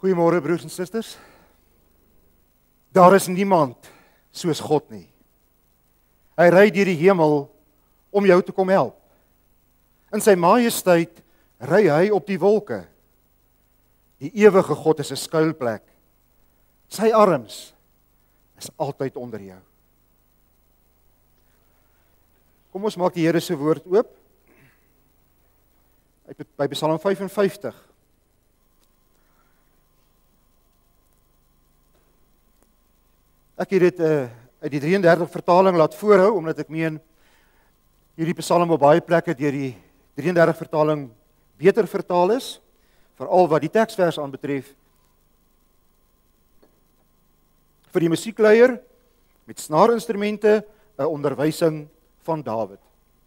Goeiemôre broers en susters. Daar is niemand soos God nie. Hy ry deur die hemel om jou te kom help. In sy majesteit ry hy op die wolke. Die ewige God is 'n skuilplek. Sy arms is altyd onder jou. Kom ons maak die Here se woord oop. By Psalm 55. Ek het dit uit die 33 vertaling laat voorhou, omdat ek meen hierdie Psalm op baie plekke deur die 33 vertaling beter vertaal is, veral wat die teksvers aanbetref. Vir die musiekleier met snaarinstrumente 'n onderwysing van Dawid.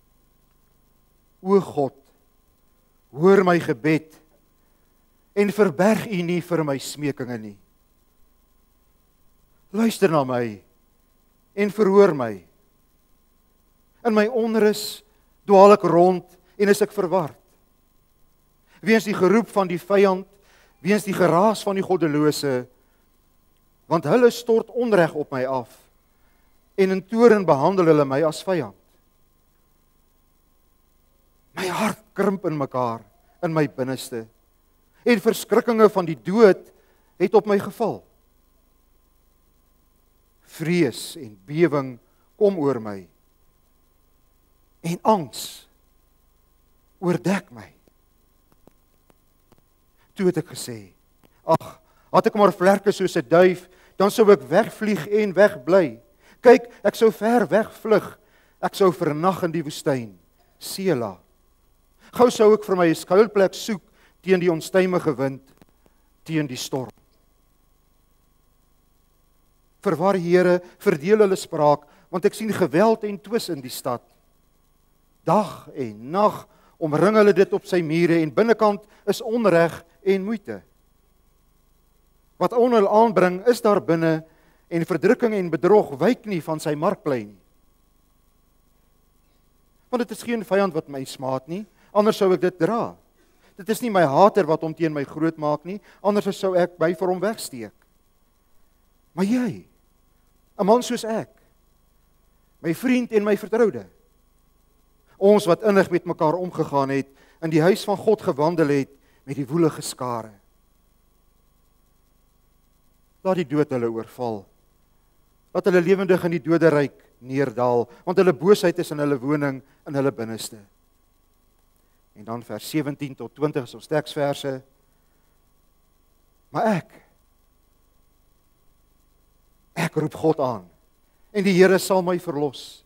O God, hoor my gebed en verberg U nie vir my smekinge nie. Luister na my en verhoor my. In my onrus dwaal ek rond en is ek verward. Weens die geroep van die vyand, weens die geraas van die goddelose, want hulle stort onreg op my af en in toorn behandel hulle my as vyand. My hart krimp in mekaar in my binneste en verskrikkinge van die dood het op my geval. Vrees en bewing kom oor my en angs oordek my. Toe het ek gesê, ag, had ek maar vlerke soos 'n duif, dan sou ek wegvlieg en wegbly. Kyk, ek sou ver wegvlug, ek sou vernag in die woestyn, Sela. Gou sou ek vir my 'n skuilplek soek teen die onstuimige wind, teen die storm. Verwar Here, verdeel hulle spraak, want ek sien geweld en twis in die stad. Dag en nag omring hulle dit op sy mure en binnekant is onreg en moeite. Wat onheil aanbring is daar binne en verdrukking en bedrog wyk nie van sy markplein nie. Want dit is geen vyand wat my smaad nie, anders sou ek dit dra. Dit is nie my hater wat hom teen my groot maak nie, anders sou ek by vir hom wegsteek. Maar jy, 'n man soos ek, my vriend en my vertroude, ons wat innig met mekaar omgegaan het, in die huis van God gewandel het met die woelige skare. Laat die dood hulle oorval, laat hulle lewendig in die doderyk neerdal, want hulle boosheid is in hulle woning, in hulle binneste. En dan vers 17 tot 20 is ons teksverse. Maar ek roep God aan, en die Here sal my verlos.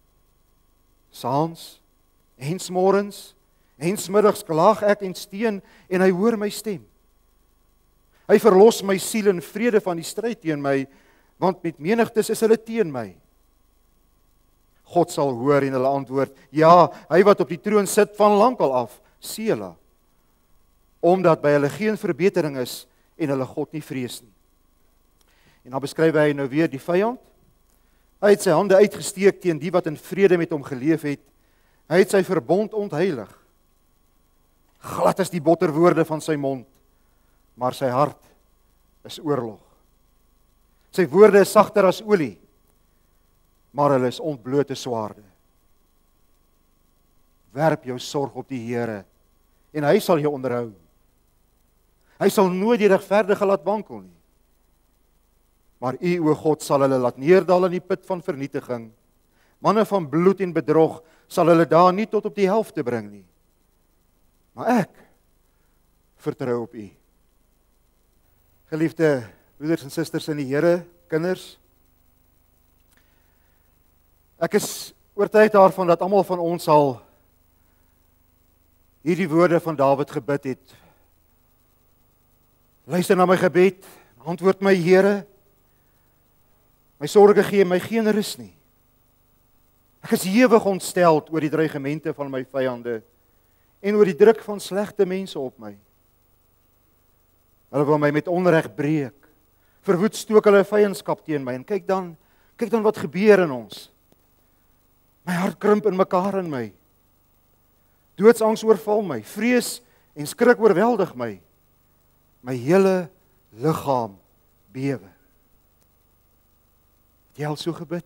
Saans en smorens en smiddags klaag ek en steun, en hy hoor my stem. Hy verlos my siel in vrede van die stryd teen my, want met menigtes is hulle teen my. God sal hoor en hulle antwoord, ja, hy wat op die troon sit van lankal af, Sela, omdat by hulle geen verbetering is en hulle God nie vrees nie. En dan beskryf hy nou weer die vyand. Hy het sy hande uitgesteek teen die wat in vrede met hom geleef het. Hy het sy verbond ontheilig. Glad is die botterwoorde van sy mond, maar sy hart is oorlog. Sy woorde is sagter as olie, maar hulle is ontblote swaarde. Werp jou sorg op die Here, en hy sal jou onderhou. Hy sal nooit die regverdige laat wankel nie. Maar U, o God, sal hulle laat neerdal in die put van vernietiging. Manne van bloed en bedrog sal hulle daar nie tot op die helfte bring nie. Maar ek vertrou op U. Geliefde broeders en susters in die Here, kinders, ek is oortuig daarvan dat almal van ons sal hierdie woorde van Dawid gebid het. Luister na my gebed, antwoord my Here. My sorge gee my geen rus nie. Ek is ewig ontsteld oor die dreigemente van my vyande en oor die druk van slegte mense op my. Hulle wil my met onreg breek. Verwoed stook hulle vyandskap teen my en kyk dan wat gebeur in ons. My hart krimp in mekaar in my. Doodsangs oorval my, vrees en skrik oorweldig my. My hele liggaam bewe. Het jy al so gebid?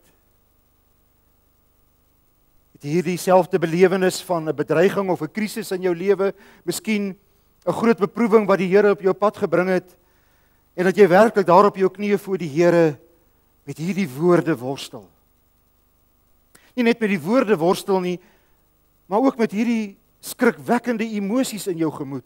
Het jy hierdie selfde belewenis van 'n bedreiging of 'n krisis in jou lewe, miskien 'n groot beproewing wat die Here op jou pad gebring het, en dat jy werklik daar op jou knieë voor die Here met hierdie woorde worstel? Nie net met die woorde worstel nie, maar ook met hierdie skrikwekkende emosies in jou gemoed.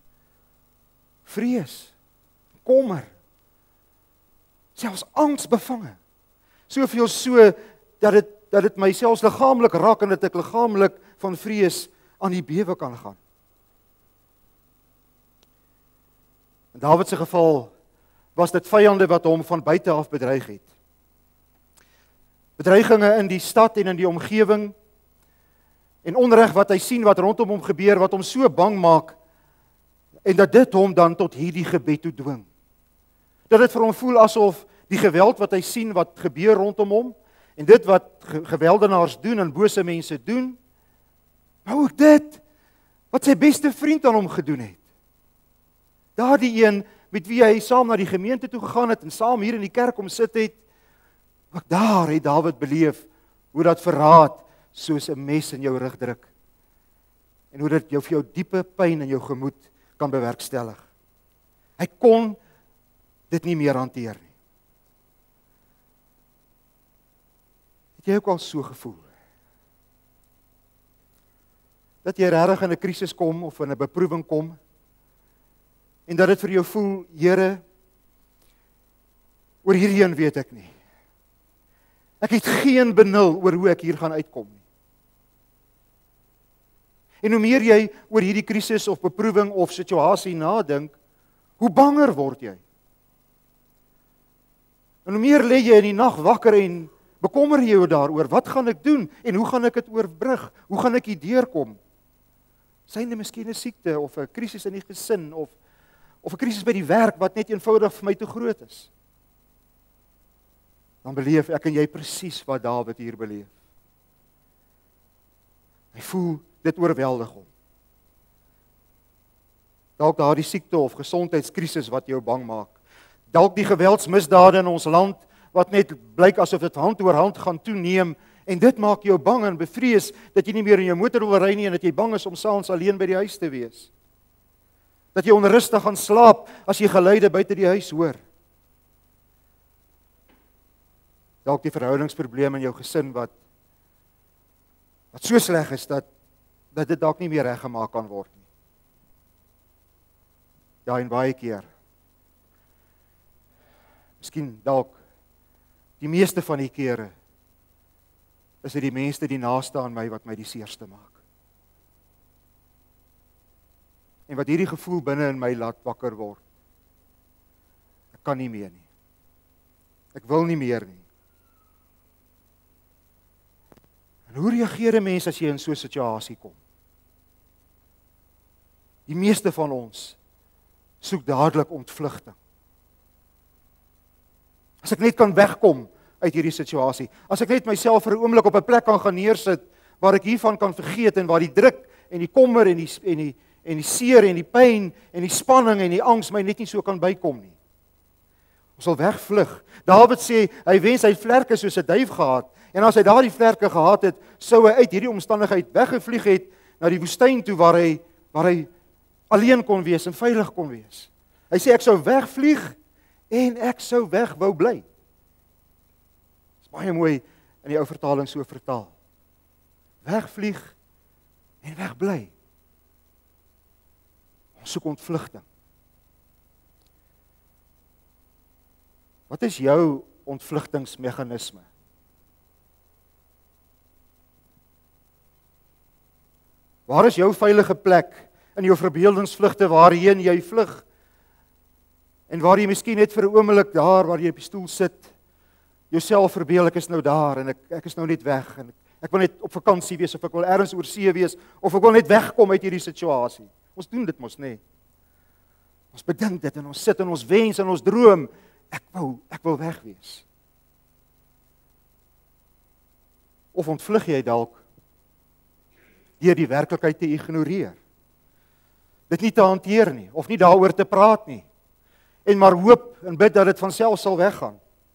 Vrees, kommer, selfs angsbevange. Soveel so dat dit my selfs liggaamlik raak en dat ek liggaamlik van vrees aan die bewe kan gaan. In Dawid se geval was dit vyande wat hom van buite af bedreig het. Bedreigings in die stad en in die omgewing, en onreg wat hy sien wat rondom hom gebeur, wat hom so bang maak, en dat dit hom dan tot hierdie gebed toe dwing. Dat dit vir hom voel asof die geweld wat hy sien wat gebeur rondom hom, en dit wat geweldenaars doen en bose mense doen, maar ook dit wat sy beste vriend aan hom gedoen het. Daardie een met wie hy saam na die gemeente toe gegaan het en saam hier in die kerk kom sit het, ook daar het Dawid beleef hoe dat verraad soos 'n mes in jou rug druk. En hoe dit jou vir jou diepe pyn in jou gemoed kan bewerkstellig. Hy kon dit nie meer hanteer nie. Het jy ook al so gevoel? Dat jy regtig in 'n krisis kom of in 'n beproewing kom, en dat dit vir jou voel, Here, oor hierheen weet ek nie. Ek het geen benul oor hoe ek hier gaan uitkom nie. En hoe meer jy oor hierdie krisis of beproewing of situasie nadink, hoe banger word jy. En hoe meer lê jy in die nag wakker en bekommer jy jou daaroor, wat gaan ek doen en hoe gaan ek dit oorbrug? Hoe gaan ek hier deurkom? Syne miskien 'n siekte of 'n krisis in die gesin of 'n krisis by die werk wat net eenvoudig vir my te groot is. Dan beleef ek en jy presies wat Dawid hier beleef. Hy voel dit oorweldig hom. Dalk daardie siekte of gesondheidskrisis wat jou bang maak. Dalk die geweldsmisdade in ons land wat net blyk asof dit hand oor hand gaan toeneem, en dit maak jou bang en bevrees dat jy nie meer in jou motor wil ry nie en dat jy bang is om saans alleen by die huis te wees. Dat jy onrustig gaan slaap as jy geluide buite die huis hoor. Dalk die verhoudingsprobleme in jou gesin wat so sleg is dat dit dalk nie meer reggemaak kan word nie. Ja, en baie keer. Miskien dalk die meeste van die kere is dit die mense die naaste aan my wat my die seerste maak. En wat hierdie gevoel binne in my laat wakker word. Ek kan nie meer nie. Ek wil nie meer nie. En hoe reageer 'n mens as jy in so 'n situasie kom? Die meeste van ons soek dadelik ontvlugting. As ek net kan wegkom uit hierdie situasie, as ek net myself vir 'n oomblik op 'n plek kan gaan neersit waar ek hiervan kan vergeet en waar die druk en die kommer en die seer en die pyn en die spanning en die angs my net nie so kan bykom nie. Ons sal wegvlug. Dawid sê hy wens hy vlerke soos 'n duif gehad, en as hy daardie vlerke gehad het, sou hy uit hierdie omstandigheid weggevlieg het na die woestyn toe waar hy alleen kon wees en veilig kon wees. Hy sê ek sou wegvlieg en ek sou weg wou bly. Dit is baie mooi in die ou vertaling so vertaal. Wegvlieg en wegbly. Ons soek ontvlugting. Wat is jou ontvlugtingsmeganisme? Waar is jou veilige plek in jou verbeeldingsvlugte waarheen jy vlug? En waar jy miskien net vir 'n oomblik daar waar jy op die stoel sit, jouself verbeel ek is nou daar en ek is nou net weg en ek wil net op vakansie wees of ek wil ergens oor see wees of ek wil net wegkom uit hierdie situasie. Ons doen dit mos nie. Ons bedink dit en ons sit en ons wens en ons droom, ek wil weg wees. Of ontvlug jy dalk deur die werklikheid te ignoreer. Dit nie te hanteer nie of nie daaroor te praat nie. en maar hoop en bid dat dit van self sal weggaan?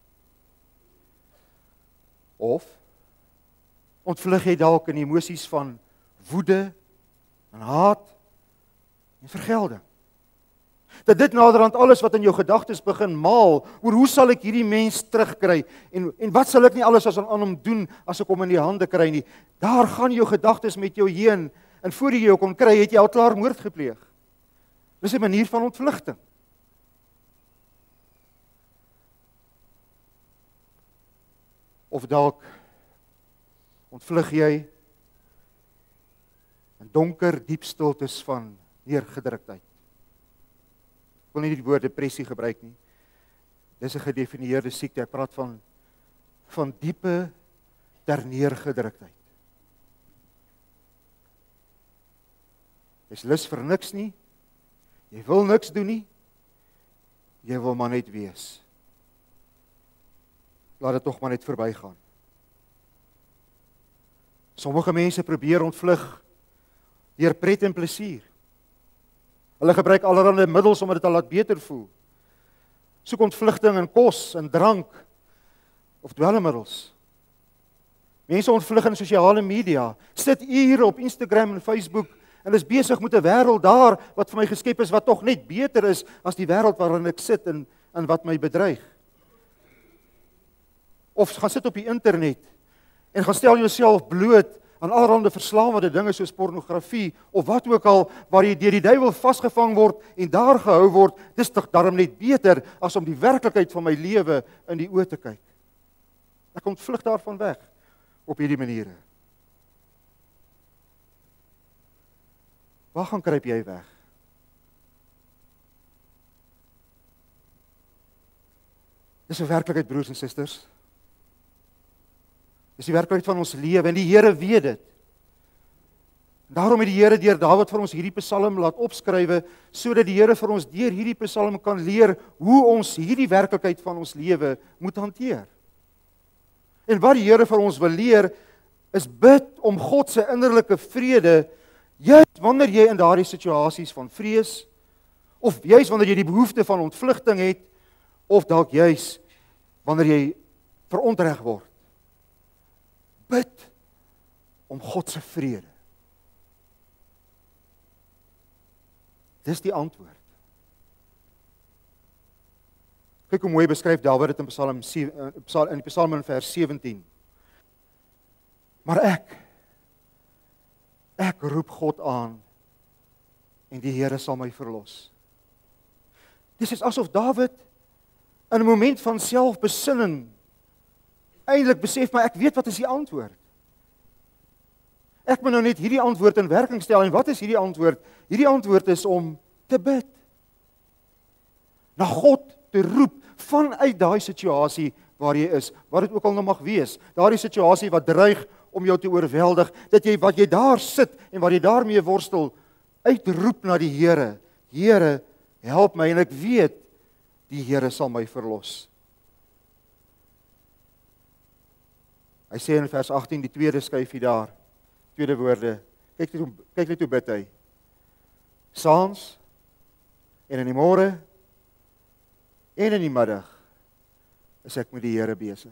Of ontvlug jy dalk in emosies van woede en haat en vergelding? Dat dit naderhand alles wat in jou gedagtes begin maal, oor hoe sal ek hierdie mens terugkry, en wat sal ek nie alles aan hom doen, as ek hom in die hande kry nie. Daar gaan jou gedagtes met jou heen, en voor jy jou kon kry, het jy al klaar moord gepleeg. Dis 'n manier van ontvlugting. Of dalk ontvlug jy in donker, diep stiltes van neergedruktheid. Ek wil nie die woord depressie gebruik nie. Dis 'n gedefinieerde siekte. Ek praat van diepe terneergedruktheid. Jy's lus vir niks nie. Jy wil niks doen nie. Jy wil maar net wees. Laat dit tog maar net verbygaan. Sommige mense probeer ontvlug deur pret en plesier. Hulle gebruik allerlei middels om dit te laat beter voel. Soek ontvlugting in kos en drank of dwelmmiddels. Mense ontvlug in sosiale media, sit ure op Instagram en Facebook en is besig met 'n wêreld daar wat vir my geskep is wat tog net beter is as die wêreld waarin ek sit en wat my bedreig. Of gaan sit op die internet en gaan stel jouself bloot aan allerlei verslawende dinge soos pornografie of wat ook al, waar jy deur die duiwel vasgevang word en daar gehou word. Dis tog daarom net beter as om die werklikheid van my lewe in die oë te kyk. Ek ontvlug daarvan weg op hierdie maniere. Waar gaan kruip jy weg? Dis 'n werklikheid, broers en susters. Dis die werklikheid van ons lewe en die Here weet dit. Daarom het die Here deur Dawid vir ons hierdie Psalm laat opskrywe, sodat die Here vir ons deur hierdie Psalm kan leer hoe ons hierdie werklikheid van ons lewe moet hanteer. En wat die Here vir ons wil leer, is bid om God se innerlike vrede, juist wanneer jy in daardie situasies van vrees, of juist wanneer jy die behoefte van ontvlugting het, of dalk juist wanneer jy verontreg word. Bid om God se vrede. Dis die antwoord. Kyk hoe mooi beskryf Dawid dit in Psalm in vers 17. Maar ek roep God aan en die Here sal my verlos. Dis is asof Dawid in 'n moment van selfbesinning eintlik besef, maar ek weet wat is die antwoord. Ek moet nou net hierdie antwoord in werking stel, en wat is hierdie antwoord? Hierdie antwoord is om te bid. Na God te roep vanuit daai situasie waar jy is, wat dit ook al nou mag wees. Daardie situasie wat dreig om jou te oorweldig, dat jy wat jy daar sit en wat jy daarmee worstel, uitroep na die Here. Here, help my, en ek weet die Here sal my verlos. Hy sê in vers 18, die tweede skyfie daar, tweede woorde, kyk net hoe bid hy. Saans, en in die môre, en in die middag, is ek met die Here besig.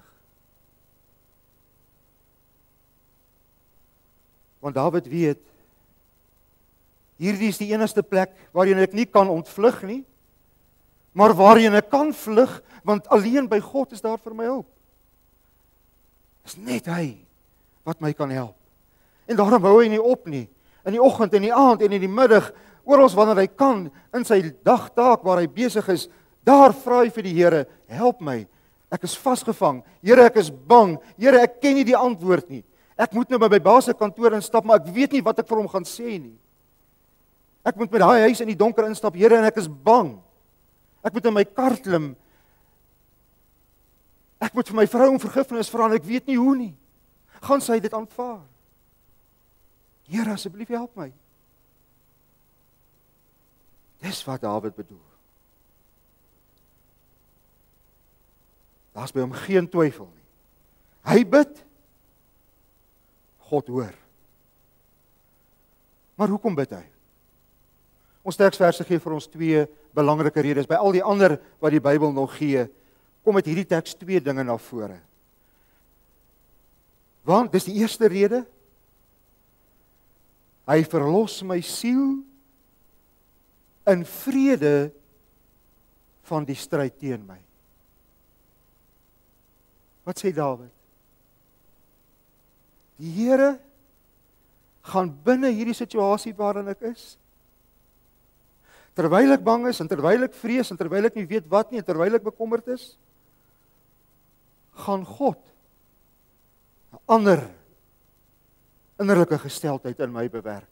Want Dawid weet, hierdie is die enigste plek waarin ek nie kan ontvlug nie, maar waarin ek kan vlug, want alleen by God is daar vir my hulp. Dis net hy wat my kan help. En daarom hou hy nie op nie. In die oggend, in die aand en in die middag, oral wanneer hy kan, in sy dagtaak waar hy besig is, daar vra hy vir die Here, help my. Ek is vasgevang. Here, ek is bang. Here, ek ken nie die antwoord nie. Ek moet nou by my baas se kantoor instap, maar ek weet nie wat ek vir hom gaan sê nie. Ek moet met daai huis in die donker instap, Here, en ek is bang. Ek moet in my kar klim. Ek moet vir my vrou om vergifnis vra en ek weet nie hoe nie. Gaan sy dit aanvaar? Here, asseblief help my. Dis wat Dawid bedoel. Daar's by hom geen twyfel nie. Hy bid, God hoor. Maar hoekom bid hy? Ons teksverse gee vir ons twee belangrike redes. By al die ander wat die Bybel nog gee, kom met hierdie teks twee dinge na vore. Want dis die eerste rede. Hy verlos my siel in vrede van die stryd teen my. Wat sê Dawid? Die Here gaan binne hierdie situasie waarin ek is, terwyl ek bang is, en terwyl ek vrees, en terwyl ek nie weet wat nie, en terwyl ek bekommerd is, gaan God 'n ander innerlike gesteldheid in my bewerk.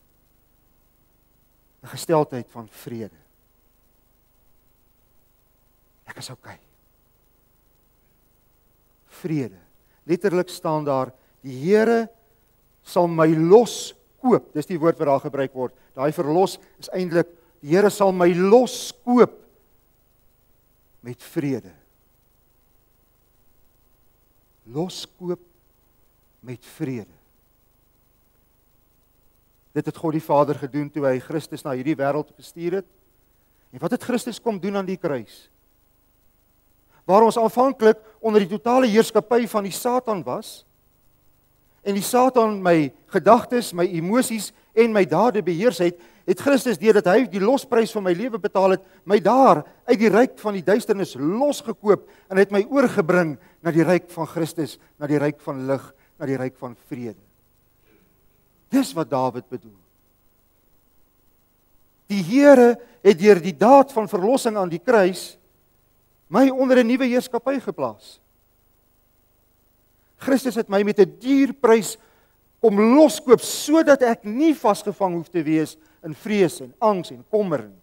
'n Gesteldheid van vrede. Ek is okay. Vrede. Letterlik staan daar, die Here sal my loskoop. Dis die woord wat daar gebruik word. Daai verlos is eintlik, die Here sal my loskoop met vrede. Loskoop met vrede. Dit het God die Vader gedoen toe hy Christus na hierdie wêreld gestuur het. En wat het Christus kom doen aan die kruis? Waar ons aanvanklik onder die totale heerskappy van die Satan was, en die Satan my gedagtes, my emosies en my dade beheers het, het Christus deurdat hy die losprys van my lewe betaal het, my daar uit die ryk van die duisternis losgekoop en het my oorgebring na die ryk van Christus, na die ryk van lig, na die ryk van vrede. Dis wat Dawid bedoel. Die Here het deur die daad van verlossing aan die kruis my onder 'n nuwe heerskappy geplaas. Christus het my met 'n duur prys kom loskoop sodat ek nie vasgevang hoef te wees in vrees en angs en kommer nie.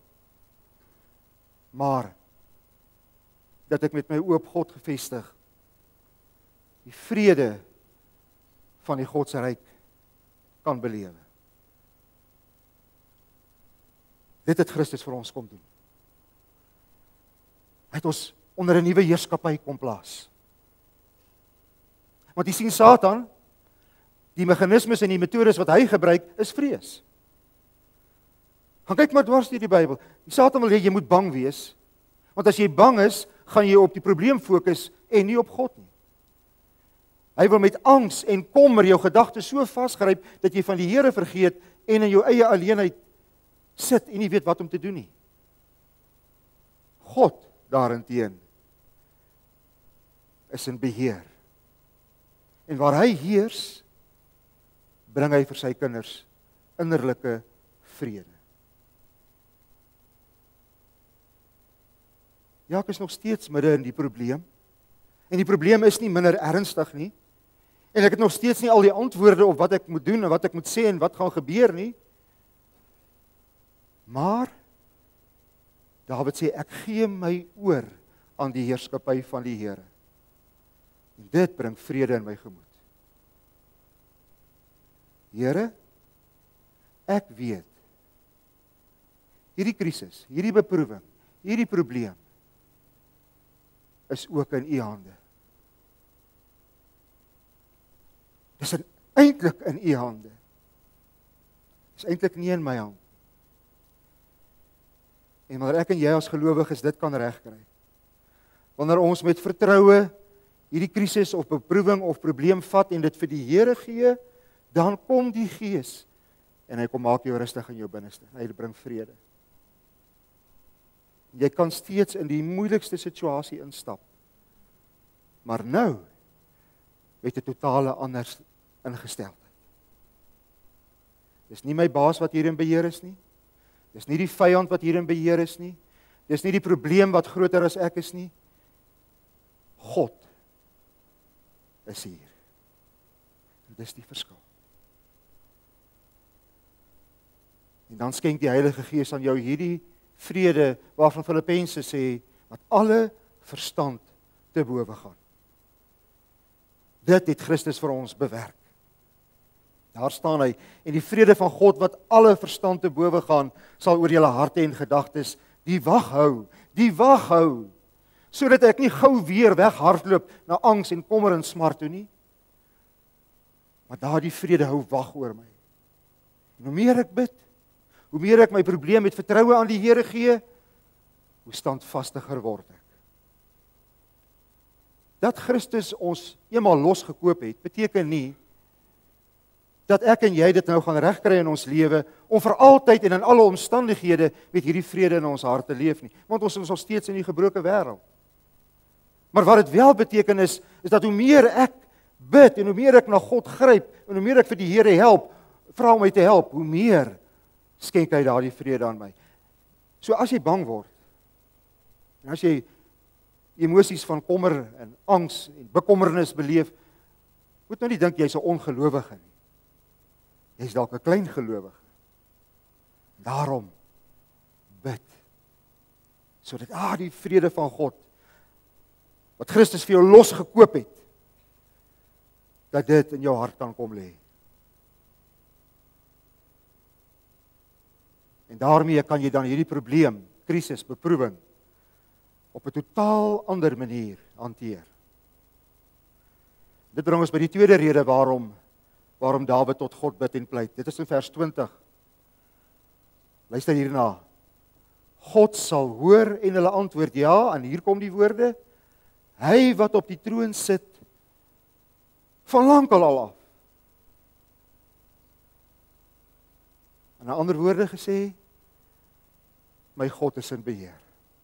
Maar dat ek met my oop God gefestig die vrede van die God se ryk kan belewe. Dit het Christus vir ons kom doen. Hy het ons onder 'n nuwe heerskappy kom plaas. Want jy sien Satan, die meganismes en die metodes wat hy gebruik, is vrees. Gaan kyk maar dwars deur die Bybel. Die Satan wil hê jy moet bang wees, want as jy bang is, gaan jy op die probleem fokus en nie op God nie. Hy wil met angs en kommer jou gedagtes so vasgryp dat jy van die Here vergeet en in jou eie alleenheid sit en nie weet wat om te doen nie. God daarenteen is in beheer. En waar hy heers, bring hy vir sy kinders innerlike vrede. Ja, ek is nog steeds midde in die probleem. En die probleem is nie minder ernstig nie. En ek het nog steeds nie al die antwoorde op wat ek moet doen en wat ek moet sê en wat gaan gebeur nie. Maar Dawid sê, ek gee my oor aan die heerskappy van die Here. En dit bring vrede in my gemoed. Here, ek weet, hierdie krisis, hierdie beproewing, hierdie probleem, is ook in U hande. Dis eintlik in U hande. Dis eintlik nie in my hand. En wanneer ek en jy as gelowiges dit kan regkry, wanneer ons met vertroue hierdie krisis of beproewing of probleem vat en dit vir die Here gee, dan kom die Gees en hy kom maak jou rustig in jou binneste. Hy bring vrede. Jy kan steeds in die moeilikste situasie instap. Maar nou met 'n totale anders ingesteldheid. Dis nie my baas wat hier in beheer is nie. Dis nie die vyand wat hier in beheer is nie. Dis nie die probleem wat groter as ek is nie. God is hier. En dis die verskil. En dan skenk die Heilige Gees aan jou hierdie vrede waarvan Filippense sê, wat alle verstand te bowe gaan. Dit het Christus vir ons bewerk. Daar staan hy, en die vrede van God wat alle verstand te bowe gaan, sal oor julle harte en gedagtes die wag hou, sodat ek nie gou weer weghardloop na angs en kommer en smart toe nie. Maar daardie vrede hou wag oor my. En hoe meer ek bid, hoe meer ek my probleem met vertroue aan die Here gee, hoe standvastiger word ek. Dat Christus ons eenmaal losgekoop het, beteken nie dat ek en jy dit nou gaan regkry in ons lewe om vir altyd en in alle omstandighede met hierdie vrede in ons hart te leef nie, want ons is nog steeds in die gebroke wêreld. Maar wat dit wel beteken is dat hoe meer ek bid en hoe meer ek na God gryp en hoe meer ek vir die Here help, vra om my te help, hoe meer skenk hy daardie vrede aan my. So as jy bang word, en as jy emosies van kommer en angs en bekommernis beleef, moet nou nie dink jy's 'n ongelowige nie. Jy's dalk 'n klein gelowige. Daarom bid, sodat die vrede van God, wat Christus vir jou losgekoop het, dat dit in jou hart kan kom lê. En daarmee kan jy dan hierdie probleem, krisis, beproewing, op 'n totaal ander manier hanteer. Dit bring ons by die tweede rede waarom Dawid tot God bid en pleit. Dit is in vers 20. Luister hierna. God sal hoor en hulle antwoord ja, en hier kom die woorde, hy wat op die troon sit, van lankal al af. In ander woorde gesê, my God is in beheer.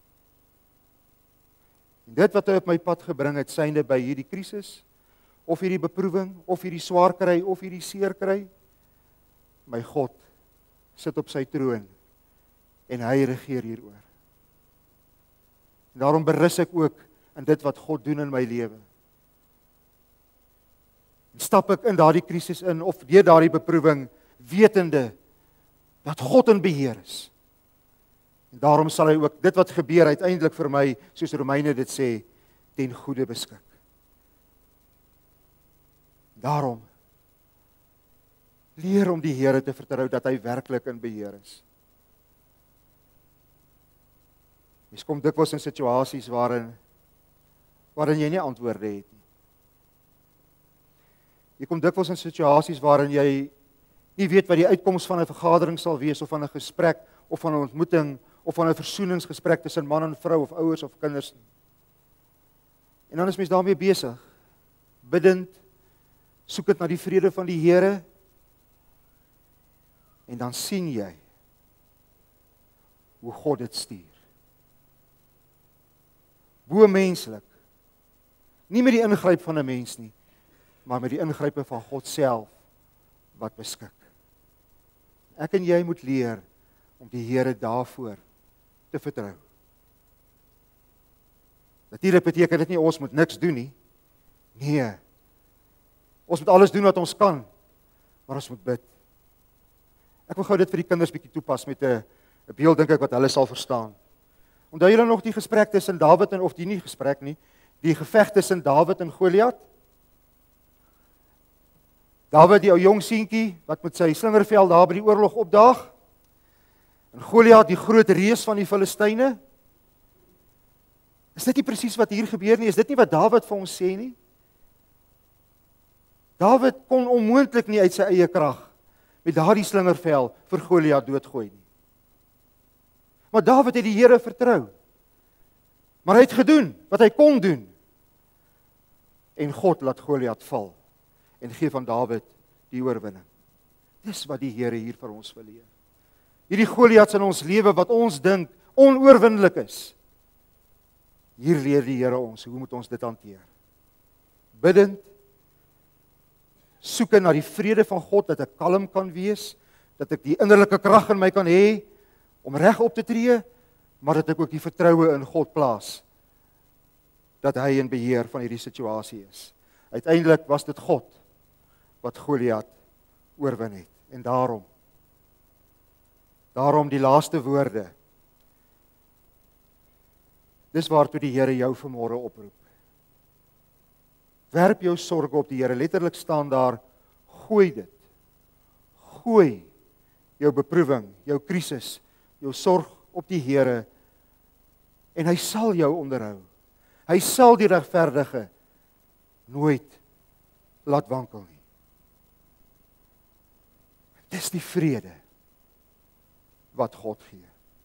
En dit wat hy op my pad gebring het, synde by hierdie krisis, of hierdie beproewing, of hierdie swaar kry, of hierdie seer kry, my God sit op sy troon, en hy regeer hieroor. En daarom berus ek ook in dit wat God doen in my lewe. En stap ek in daardie krisis in, of deur daardie beproewing, wetende, dat God in beheer is. En daarom sal hy ook dit wat gebeur uiteindelik vir my, soos Romeine dit sê, ten goeie beskik. Daarom leer om die Here te vertrou dat hy werklik in beheer is. Mens kom dikwels in situasies waarin jy nie antwoorde het nie. Jy kom dikwels in situasies waarin jy nie weet wat die uitkoms van 'n vergadering sal wees, of van 'n gesprek, of van 'n ontmoeting, of van 'n versoeningsgesprek tussen man en vrou, of ouers of kinders nie. En dan is mens daarmee besig, bidend, soekend na die vrede van die Here, en dan sien jy hoe God dit stuur. Bo-menslik, nie met die ingryp van 'n mens nie, maar met die ingrype van God self wat beskik. Ek en jy moet leer om die Here daarvoor te vertrou. Natuurlik beteken dit nie ons moet niks doen nie. Nee. Ons moet alles doen wat ons kan, maar ons moet bid. Ek wil gou dit vir die kinders bietjie toepas met 'n beeld, dink ek, wat hulle sal verstaan. Onthou julle nog die gesprek tussen Dawid en, of die nie gesprek nie, die geveg tussen Dawid en Goliat? Dawid, die ou jong seentjie, wat met sy slingervel daar by die oorlog opdaag, en Goliat, die groot reus van die Filistyne. Is dit nie presies wat hier gebeur nie? Is dit nie wat Dawid vir ons sê nie? Dawid kon onmoontlik nie uit sy eie krag met daardie slingervel vir Goliat doodgooi nie. Maar Dawid het die Here vertrou. Maar hy het gedoen wat hy kon doen. En God laat Goliat val en gee van Dawid die oorwinning. Dis wat die Here hier vir ons wil leer. Hierdie Goliats in ons lewe wat ons dink onoorwinnelik is. Hier leer die Here ons, hoe moet ons dit hanteer? Bidend, soeke na die vrede van God, dat ek kalm kan wees, dat ek die innerlike krag in my kan hê om reg op te tree, maar dat ek ook die vertroue in God plaas, dat hy in beheer van hierdie situasie is. Uiteindelik was dit God wat Goliat oorwin het. En daarom die laaste woorde. Dis waartoe die Here jou vanmôre oproep. Werp jou sorge op die Here. Letterlik staan daar, gooi dit. Gooi jou beproewing, jou krisis, jou sorg op die Here, en hy sal jou onderhou. Hy sal die regverdige nooit laat wankel nie. Dis die vrede wat God gee.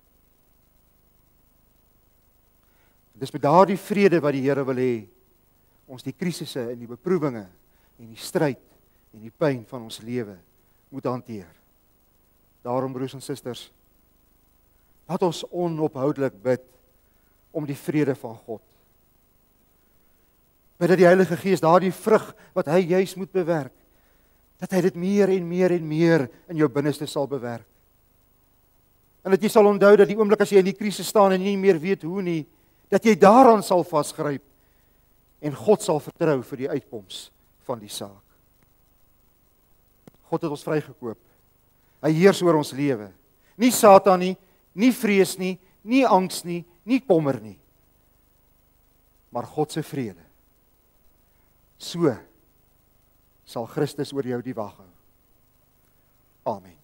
Dis met daardie vrede wat die Here wil hê, ons die krisisse en die beproewinge en die stryd en die pyn van ons lewe moet hanteer. Daarom, broers en susters, laat ons onophoudelik bid om die vrede van God. Bid dat die Heilige Gees daardie vrug wat hy juis moet bewerk, dat hy dit meer en meer en meer in jou binneste sal bewerk. En dat jy sal onthou dat die oomblik as jy in die krisis staan en nie meer weet hoe nie, dat jy daaraan sal vasgryp en God sal vertrou vir die uitkoms van die saak. God het ons vrygekoop. Hy heers oor ons lewe. Nie Satan nie, nie vrees nie, nie angs nie, nie kommer nie. Maar God se vrede. So sal Christus oor jou die wag hou. Amen.